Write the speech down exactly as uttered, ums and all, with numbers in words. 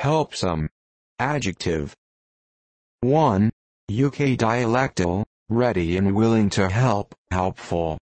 Helpsome. Adjective. one. U K dialectal, ready and willing to help, helpful.